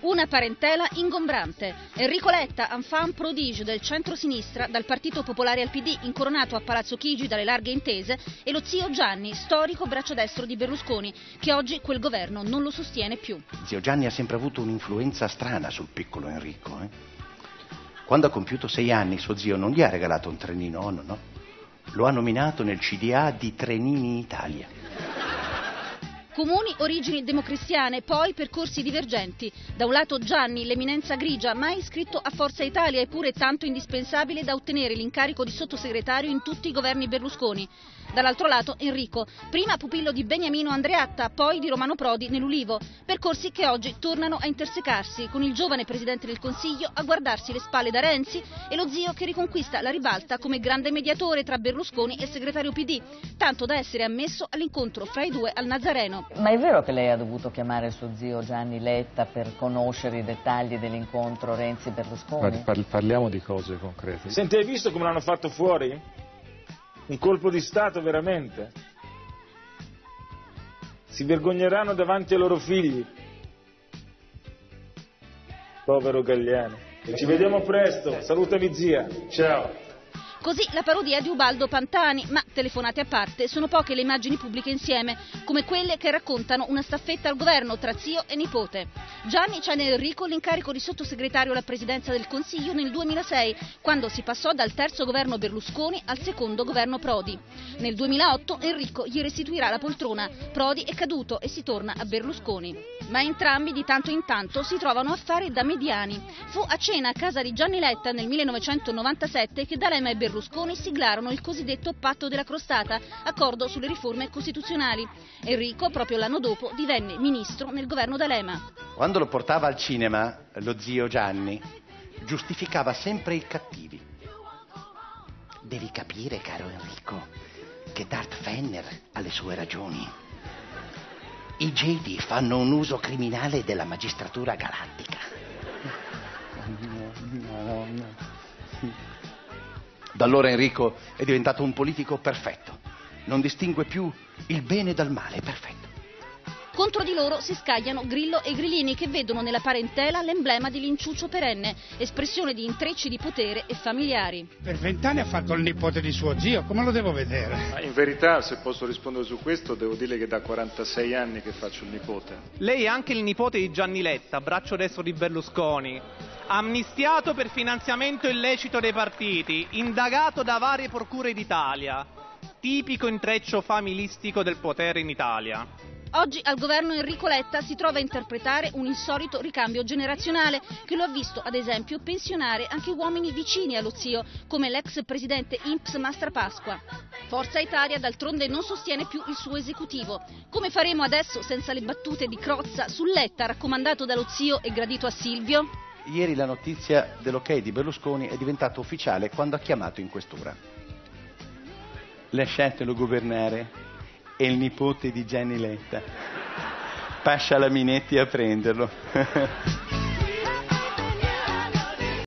Una parentela ingombrante. Enrico Letta, enfant prodige del centro-sinistra, dal Partito Popolare al PD, incoronato a Palazzo Chigi dalle larghe intese, e lo zio Gianni, storico braccio destro di Berlusconi, che oggi quel governo non lo sostiene più. Zio Gianni ha sempre avuto un'influenza strana sul piccolo Enrico. Quando ha compiuto 6 anni, suo zio non gli ha regalato un trenino, no. Lo ha nominato nel CDA di Trenini Italia. Comuni origini democristiane, poi percorsi divergenti. Da un lato Gianni, l'eminenza grigia, mai iscritto a Forza Italia, eppure tanto indispensabile da ottenere l'incarico di sottosegretario in tutti i governi Berlusconi. Dall'altro lato Enrico, prima pupillo di Beniamino Andreatta, poi di Romano Prodi nell'Ulivo. Percorsi che oggi tornano a intersecarsi, con il giovane Presidente del Consiglio a guardarsi le spalle da Renzi e lo zio che riconquista la ribalta come grande mediatore tra Berlusconi e segretario PD, tanto da essere ammesso all'incontro fra i due al Nazareno. Ma è vero che lei ha dovuto chiamare suo zio Gianni Letta per conoscere i dettagli dell'incontro Renzi-Berlusconi? Parliamo di cose concrete. Senti, hai visto come l'hanno fatto fuori? Un colpo di Stato veramente. Si vergogneranno davanti ai loro figli. Povero Galliani. Ci vediamo presto, salutami zia, ciao. Così la parodia di Ubaldo Pantani, ma telefonate a parte, sono poche le immagini pubbliche insieme, come quelle che raccontano una staffetta al governo tra zio e nipote. Gianni cede a Enrico l'incarico di sottosegretario alla presidenza del Consiglio nel 2006, quando si passò dal terzo governo Berlusconi al secondo governo Prodi. Nel 2008 Enrico gli restituirà la poltrona, Prodi è caduto e si torna a Berlusconi. Ma entrambi di tanto in tanto si trovano a fare da mediani. Fu a cena a casa di Gianni Letta nel 1997 che D'Alema e Berlusconi siglarono il cosiddetto patto della crostata, accordo sulle riforme costituzionali. Enrico, proprio l'anno dopo, divenne ministro nel governo D'Alema. Quando lo portava al cinema, lo zio Gianni giustificava sempre i cattivi. Devi capire, caro Enrico, che Darth Vader ha le sue ragioni. I Jedi fanno un uso criminale della magistratura galattica. Da allora Enrico è diventato un politico perfetto. Non distingue più il bene dal male, perfetto. Contro di loro si scagliano Grillo e Grillini, che vedono nella parentela l'emblema di l'inciuccio perenne, espressione di intrecci di potere e familiari. Per 20 anni ha fatto il nipote di suo zio, come lo devo vedere? Ma in verità, se posso rispondere su questo, devo dire che da 46 anni che faccio il nipote. Lei è anche il nipote di Gianni Letta, braccio destro di Berlusconi, amnistiato per finanziamento illecito dei partiti, indagato da varie procure d'Italia, tipico intreccio familistico del potere in Italia. Oggi al governo Enrico Letta si trova a interpretare un insolito ricambio generazionale che lo ha visto, ad esempio, pensionare anche uomini vicini allo zio, come l'ex presidente INPS Mastrapasqua. Forza Italia d'altronde non sostiene più il suo esecutivo. Come faremo adesso senza le battute di Crozza su Letta, raccomandato dallo zio e gradito a Silvio? Ieri la notizia dell'ok di Berlusconi è diventata ufficiale quando ha chiamato in questura. Lasciatelo governare. È il nipote di Gianni Letta. Pascia la Minetti a prenderlo.